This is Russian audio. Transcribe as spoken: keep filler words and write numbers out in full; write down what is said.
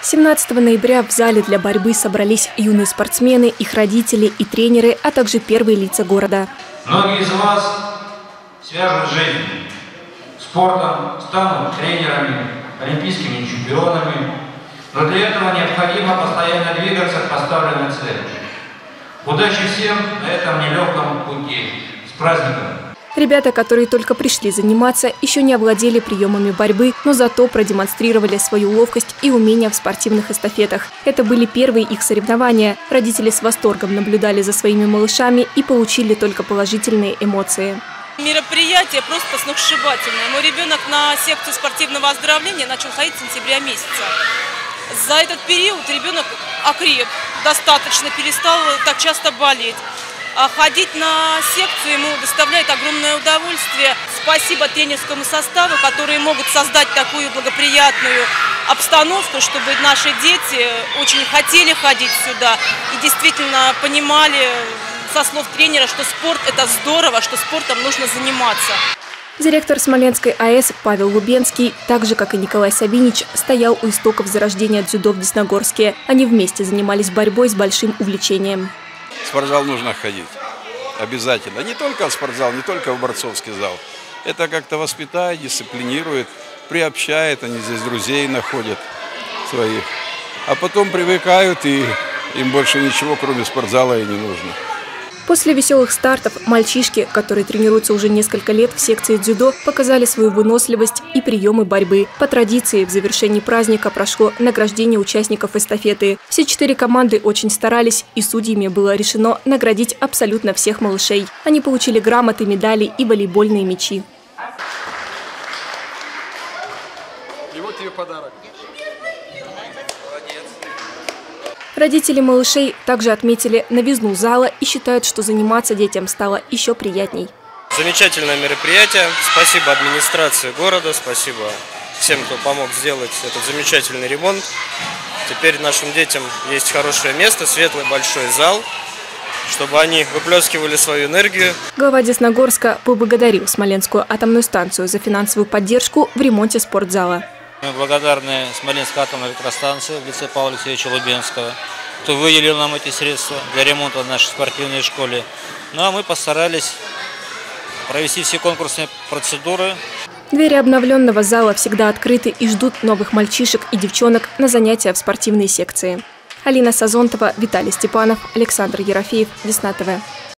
семнадцатого ноября в зале для борьбы собрались юные спортсмены, их родители и тренеры, а также первые лица города. Многие из вас свяжут жизнь спортом, станут тренерами, олимпийскими чемпионами, но для этого необходимо постоянно двигаться к поставленной цели. Удачи всем на этом нелегком пути. С праздником! Ребята, которые только пришли заниматься, еще не овладели приемами борьбы, но зато продемонстрировали свою ловкость и умения в спортивных эстафетах. Это были первые их соревнования. Родители с восторгом наблюдали за своими малышами и получили только положительные эмоции. Мероприятие просто сногсшибательное. Мой ребенок на секцию спортивного оздоровления начал ходить с сентября месяца. За этот период ребенок окреп достаточно, перестал так часто болеть. А ходить на секцию ему доставляет огромное удовольствие. Спасибо тренерскому составу, которые могут создать такую благоприятную обстановку, чтобы наши дети очень хотели ходить сюда и действительно понимали со слов тренера, что спорт – это здорово, что спортом нужно заниматься. Директор Смоленской АЭС Павел Лубенский, так же, как и Николай Савинич, стоял у истоков зарождения дзюдо в Десногорске. Они вместе занимались борьбой с большим увлечением. В спортзал нужно ходить. Обязательно. Не только в спортзал, не только в борцовский зал. Это как-то воспитает, дисциплинирует, приобщает. Они здесь друзей находят своих. А потом привыкают, и им больше ничего, кроме спортзала, и не нужно. После веселых стартов мальчишки, которые тренируются уже несколько лет в секции дзюдо, показали свою выносливость и приемы борьбы. По традиции, в завершении праздника прошло награждение участников эстафеты. Все четыре команды очень старались, и судьями было решено наградить абсолютно всех малышей. Они получили грамоты, медали и волейбольные мячи. И вот тебе подарок. Родители малышей также отметили новизну зала и считают, что заниматься детям стало еще приятней. Замечательное мероприятие. Спасибо администрации города, спасибо всем, кто помог сделать этот замечательный ремонт. Теперь нашим детям есть хорошее место, светлый большой зал, чтобы они выплескивали свою энергию. Глава Десногорска поблагодарил Смоленскую атомную станцию за финансовую поддержку в ремонте спортзала. Мы благодарны Смоленской атомной электростанции в лице Павла Алексеевича Лубенского, кто выделил нам эти средства для ремонта нашей спортивной школы. Ну а мы постарались провести все конкурсные процедуры. Двери обновленного зала всегда открыты и ждут новых мальчишек и девчонок на занятия в спортивной секции. Алина Сазонтова, Виталий Степанов, Александр Ерофеев, Весна ТВ.